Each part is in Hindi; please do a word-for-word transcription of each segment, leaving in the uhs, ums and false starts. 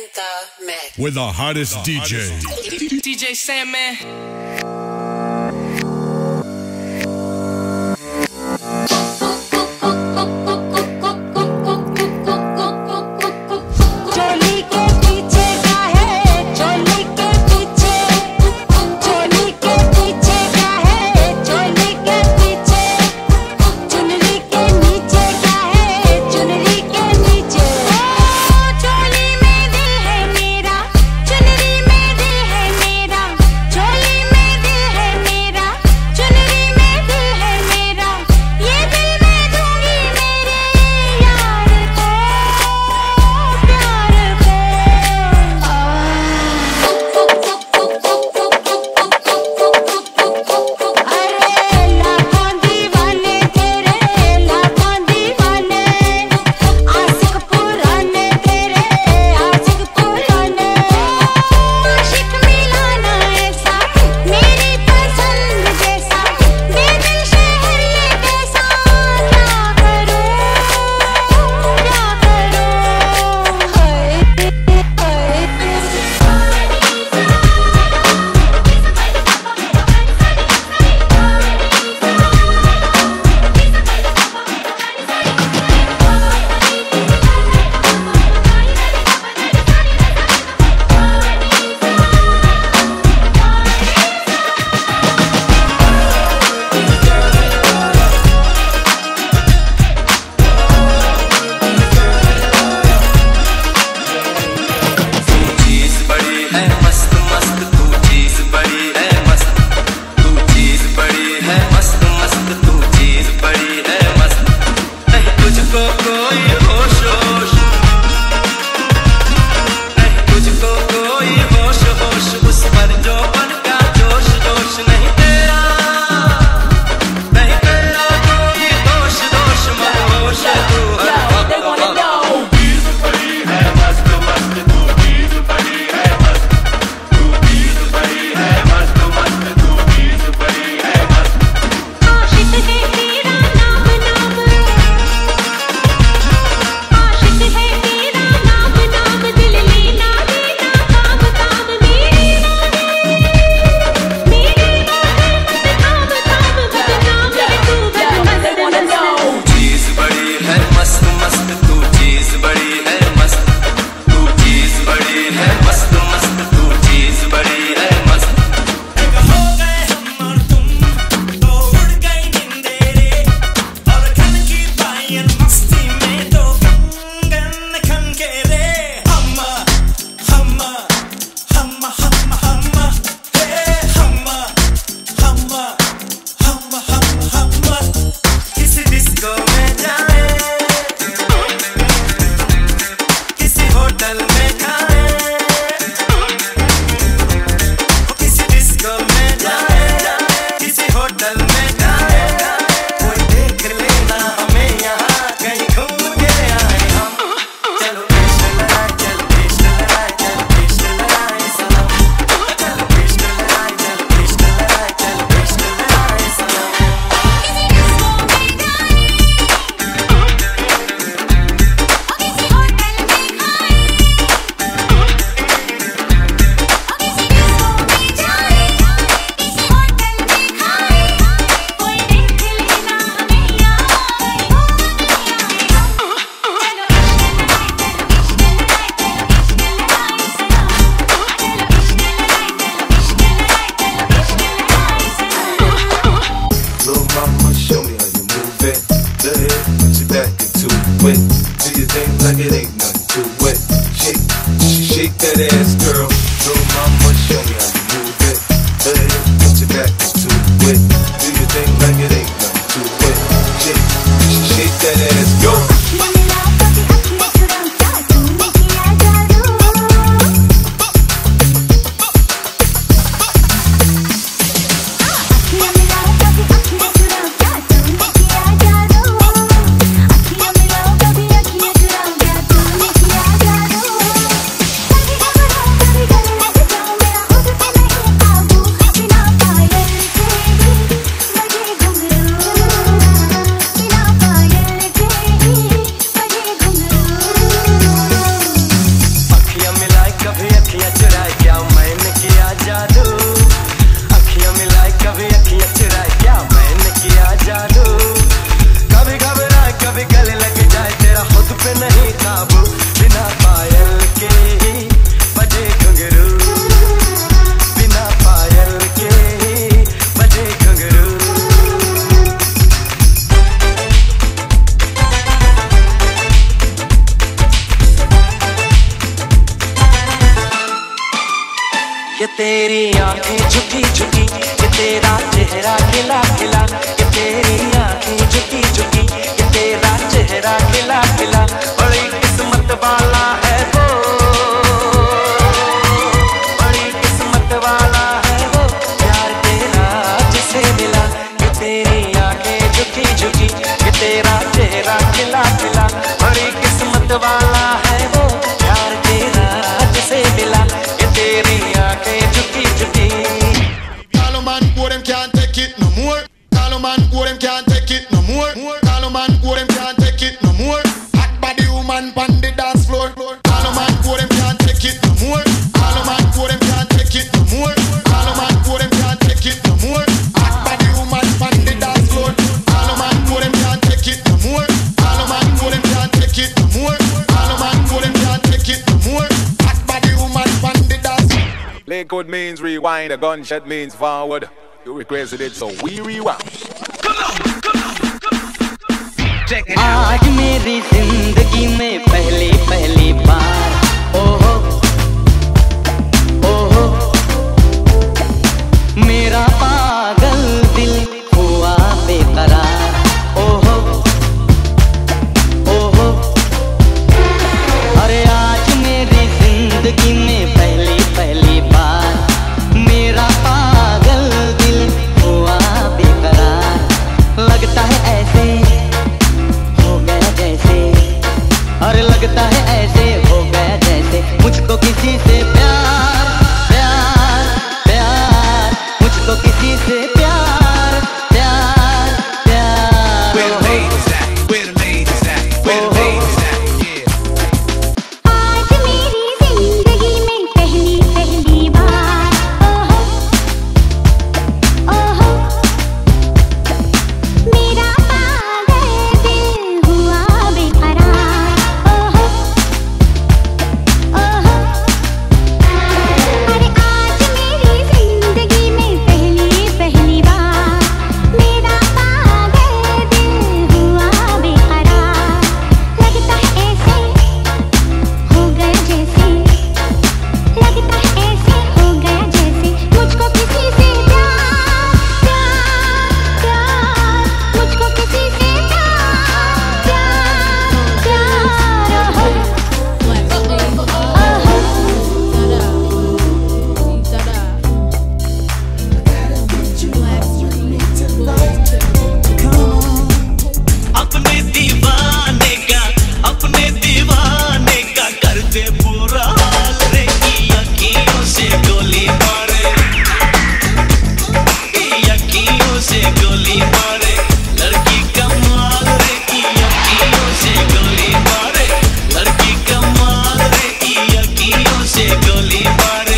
the mix with the hottest the D J. Hottest. D J Sandman. ये तेरी आंखें झुकी झुकी, ये तेरा चेहरा खिला खिला, ये तेरी आंखें झुकी झुकी, ये तेरा चेहरा खिला खिला, बड़ी किस्मत वाला है वो, बड़ी किस्मत वाला है वो, प्यार तेरा जिसे मिला। ये तेरी आंखें झुकी झुकी, ये तेरा चेहरा खिला खिला, बड़ी किस्मत वाला है वो, प्यार तेरा जिसे मिला। ये तेरी आंखें झुकी झुकी। Call a man, go them can't take it no more. Call a man, go them can't take it no more. Call a man, go them can't take it no more. Hot body woman pon the dance floor. Call a man, go them can't take it no more. Call a man, go them can't take it no more. Call a man, go them can't take it no more. Hot body woman pon the dance floor. Call a man, go them can't take it no more. Call a man, go them can't take it no more. Call a man, go them can't take it no more. Hot body woman pon the dance floor. Lakewood means rewind, a gunshot means forward. You requested it, so we rewound. आज मेरी जिंदगी में पहली पहली बार, ओहो ओहो, मेरा पागल दिल हुआ बेकरार, ओहो ओहो। अरे आज मेरी जिंदगी में पहली पहली बार, मेरा पागल दिल हुआ बेकरार। लगता है ऐसे हो गया जैसे, अरे लगता है ऐसे हो गया जैसे मुझको किसी से प्यार प्यार प्यार, मुझको किसी से प्यार प्यार प्यार। Where the ladies at? Where the ladies at? Where the ladies at? Yeah. आज मेरी जिंदगी में पहली पहली बार, ओहो ओहो, मेरा पागल दिल हुआ बेकरार, ओहो ओहो। अरे आज मेरी जिंदगी में पहली पहली बार, मेरा पागल दिल हुआ बेकरार। लगता है ऐसे हो गया जैसे, लगता है ऐसे हो गया जैसे मुझको किसी से प्यार प्यार प्यार, मुझको किसी से प्यार प्यार प्यार, अपने दीवाने का अपने दीवाने का करते बुरा हाल रे, की अखियों से गोली मारे, की अखियों से गोली मारे, लड़की कमाल रे, की अखियों से गोली मारे, लड़की कमाल रे, की अखियों से गोली मारे।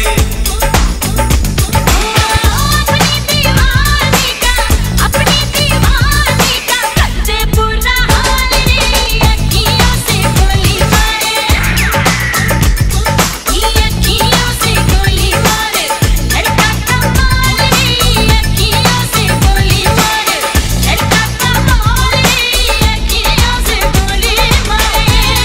अपने दीवाने का अपने दीवाने का करते बुरा हाल रे, अखियों से गोली मारे, अखियों से गोली मारे, लड़का कमाल रे, अखियों से गोली मारे, लड़का कमाल रे, अखियों से गोली मारे।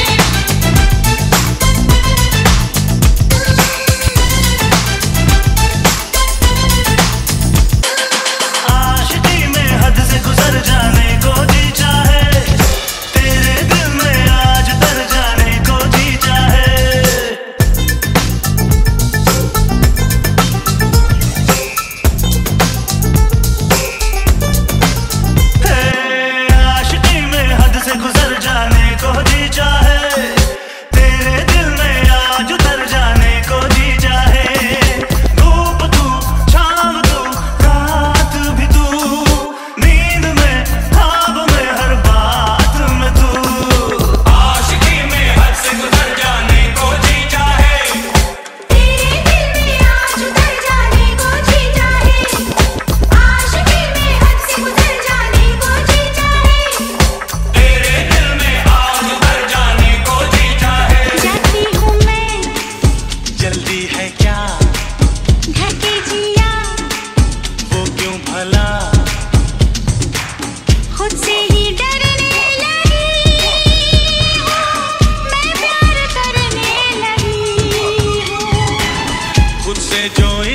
आशिकी में हद से गुजर जाने को जी चाहे, तेरे दिल में आज तर जाने को जी चाहे। हे आशिकी में हद से गुजर जाने को जी चाहे, तेरे दिल में आज उतर जाने को जी चाहे। धूप तू छाँव तू रात भी तू, नींद में ख्वाब में हर बात में तू। आशिकी में हद से गुजर जाने को जी चाहे, तेरे दिल में आज उतर जाने को जी चाहे, आशिकी में हद से गुजर जाने को जी चाहे, तेरे दिल में आज उतर जाने को जी चाहे। जाती हूँ मैं जल्दी है क्या ढके जिया, वो क्यों भला, खुद से ही डरने लगी हूँ, मैं प्यार करने लगी हूँ। खुद से जो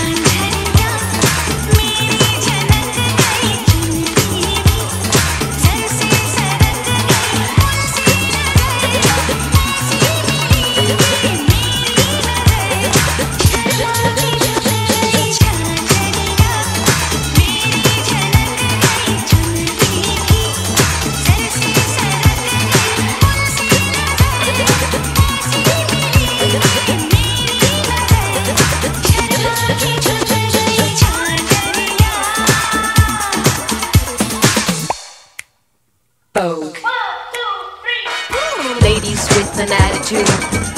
Ladies with an attitude.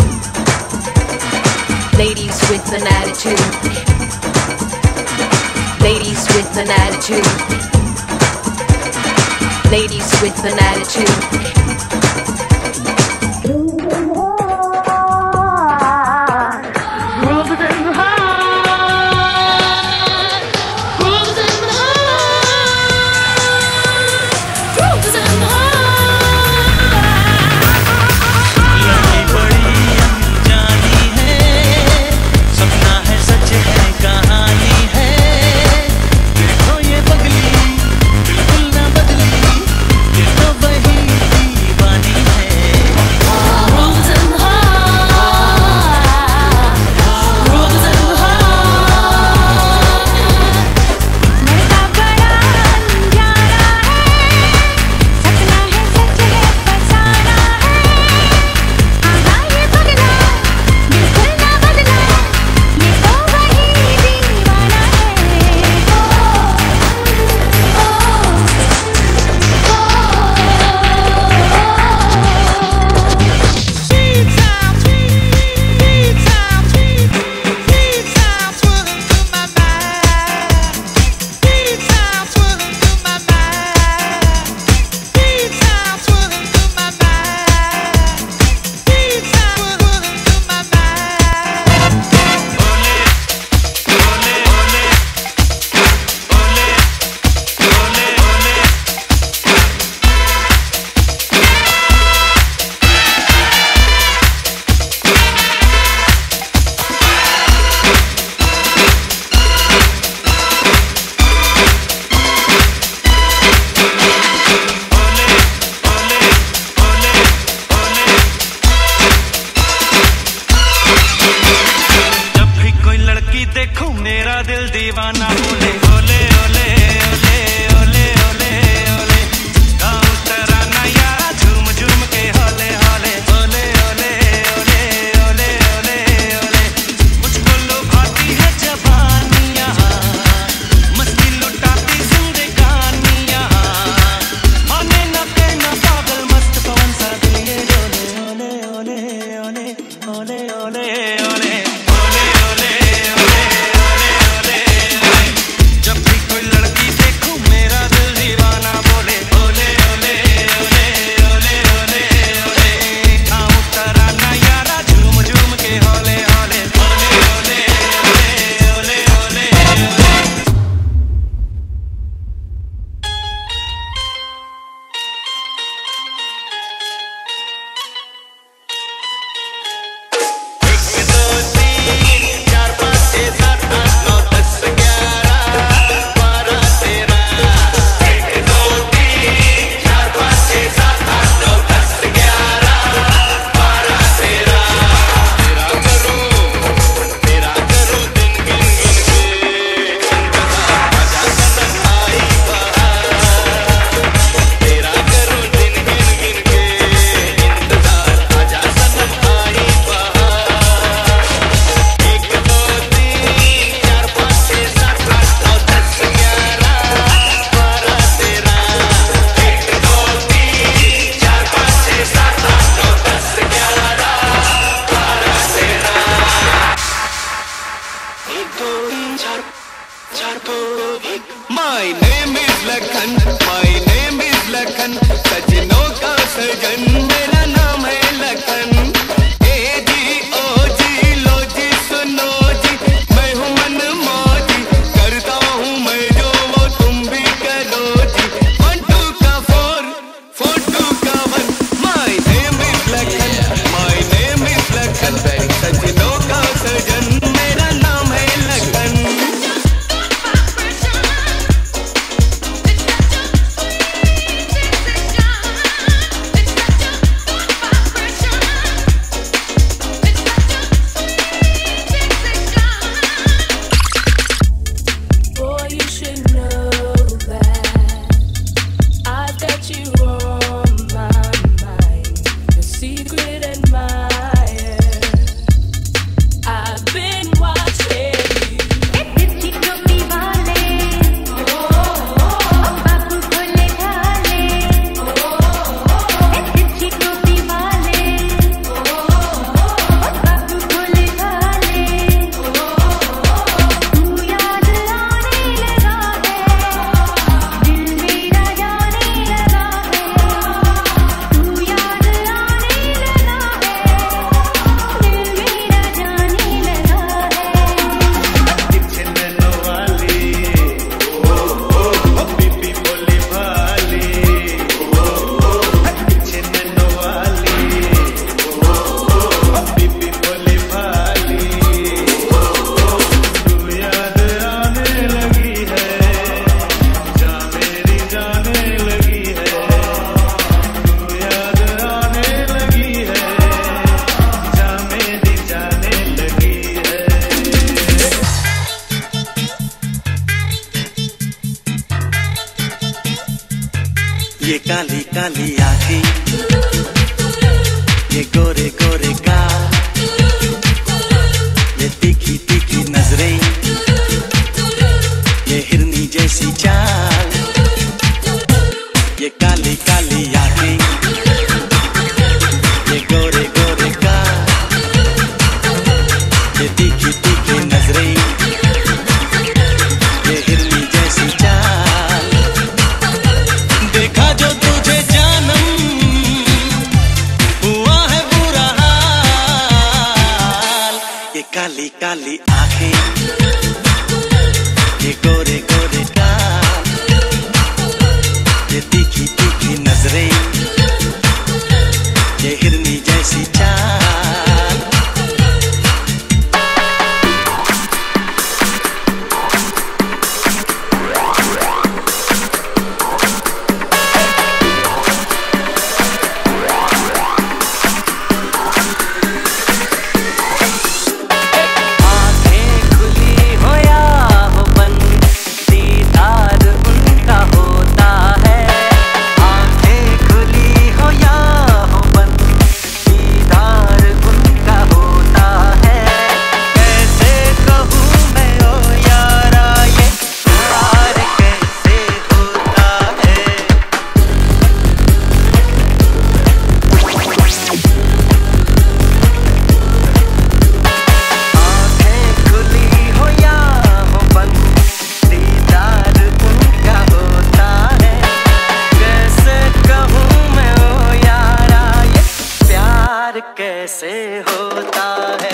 Ladies with an attitude. Ladies with an attitude. Ladies with an attitude. My name is Lakhan, my name is Lakhan, सजनों का सजन मेरा नाम है लखन। ए जी ओ जी लो जी सुनो जी, मैं हूँ मन मौजी, करता हूँ मैं जो वो तुम भी करो जी। वन टू का फोर, फोर टू का one, my name is Lakhan, my name is Lakhan, सजनों का सजन मेरा नाम है लखन। ये काली काली आंखें, ये गोरे गोरे गाल, ये तीखी तीखी नजरें, ये हिरनी जैसी चाल, ये काली काली आंखें, ये गोरे गोरे गाल, ये तीखी तीखी नजरें, ये हिरनी जैसी चाल। देखा जो तुझे जानम हुआ है बुरा हाल। ये काली काली आंखें, ये गोरे गोरे गाल, ये तीखी तीखी नजरें, ये हिरनी जैसी चाल। कैसे होता है।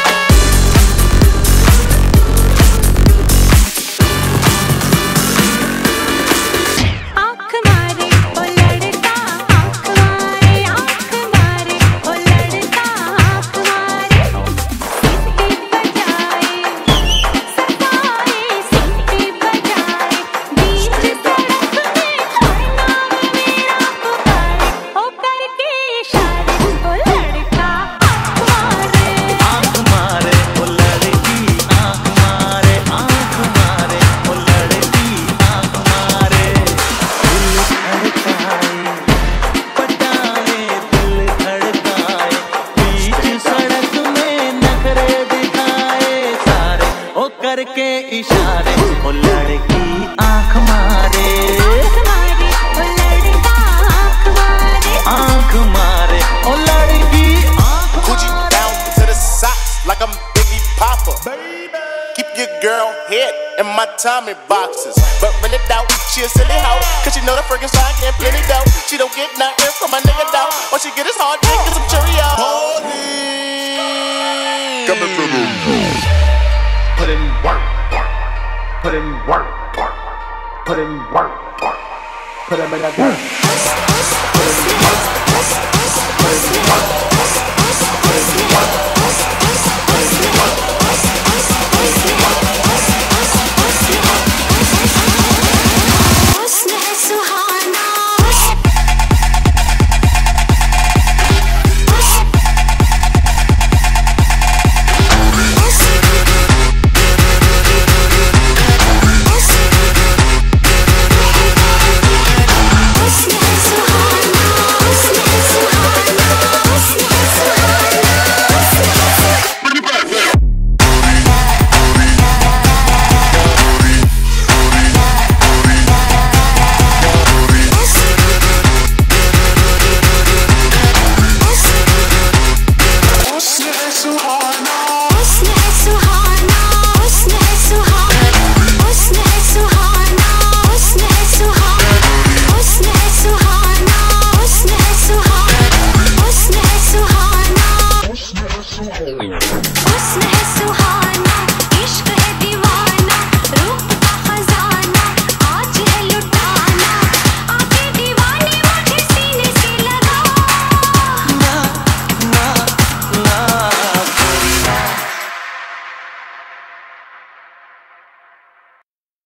आँख मारे ओ लड़का, आँख मारे, आँख मारे ओ लड़का, आँख मारे। सीटी बजाए सताए, सीटी बजाए बीच सड़क में, हर नाम मेरा पुकारे ओ करके इशारे ओ लड़का आँख मारे। आँख मारे ओ लड़की, आँख मारे, आँख मारे ओ लड़की, आँख मारे। दिल धड़काए पटाए, दिल धड़काए बीच सड़क में, नखरे दिखाए सारे ओ करके इशारे ओ लड़की आँख मारे। आँख मारे ओ लड़का, आँख मारे, आँख मारे ओ लड़की आँख Gucci down to the socks like I'm Biggie Popper. Keep your girl head in my Tommy boxes. But really doubt she a silly hoe, cause she know the freaking side getting plenty dough. She don't get nothing from my nigga though. All she get is hard dick and some Cheerios. Coming from the put in work, work, put in work, work, put in work, work, put in work, work, put in work, work, put in work, work, put in work, work, put in work, work, put in work, हुस्न है सुहाना, हुस्न है सुहाना।